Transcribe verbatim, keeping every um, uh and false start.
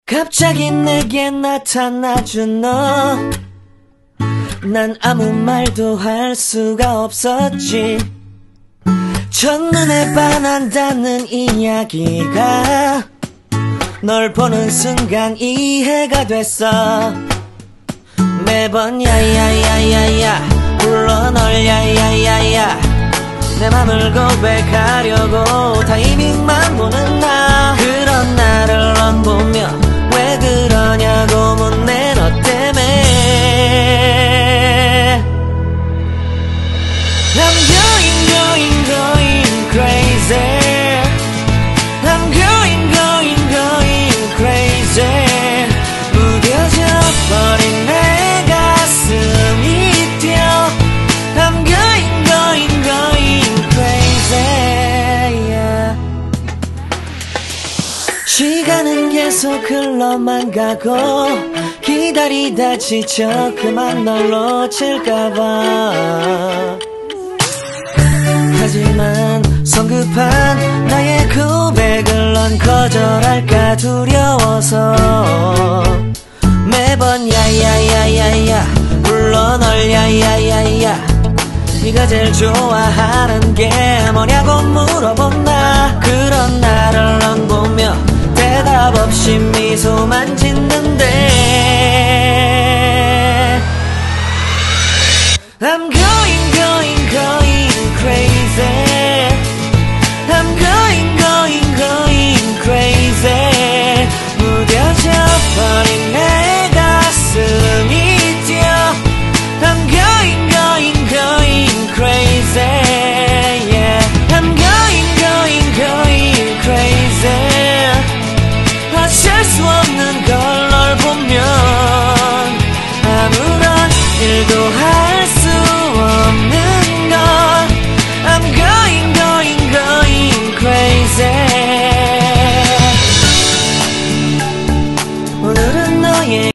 갑자기 내게 나타나준 너, 난 아무 말도 할 수가 없었지. 첫눈에 반한다는 이야기가 널 보는 순간 이해가 됐어. 매번 야야야야야 불러 널 야야야야, 내 맘을 고백하려고 타이밍만 보는 나. 그런 나를 넌 보며 왜 그러냐고 묻네. 너 때문에 I'm going going going crazy. I'm going going going crazy. 무뎌져 버린 내 가슴이 뛰어. I'm going going going crazy, yeah. 시간은 계속 흘러만 가고 기다리다 지쳐 그만 널 놓칠까봐. 하지만 성급한 나의 고백을 넌 거절할까 두려워서 매번 야야야야야 불러 널 야야야야. 네가 제일 좋아하는 게 뭐냐고 물어본 나. 그런 나를 넌 보며 대답 없이 미소만 짓는